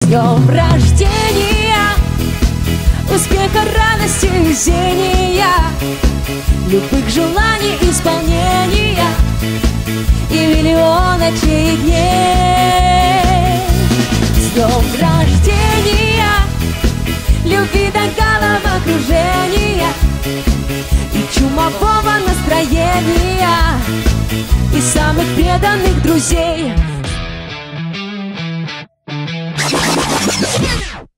днем рождения, успеха, радости, везения, любых желаний исполнения и миллионочек дней. С днем рождения, любви до головокружения и чумового настроения, и самых преданных друзей.